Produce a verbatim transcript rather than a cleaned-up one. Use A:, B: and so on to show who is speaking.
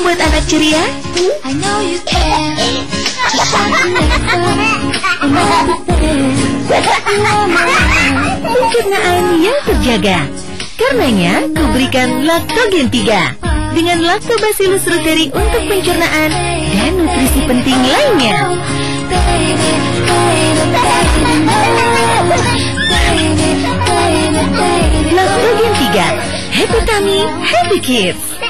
A: membuat anak ceria?
B: I know you can.
A: Pencernaan yang terjaga. Karenanya, kuberikan Lactogen tiga dengan Lactobacillus reuteri untuk pencernaan dan nutrisi penting lainnya. Lactogen tiga, Happy Tummy, Happy Kids.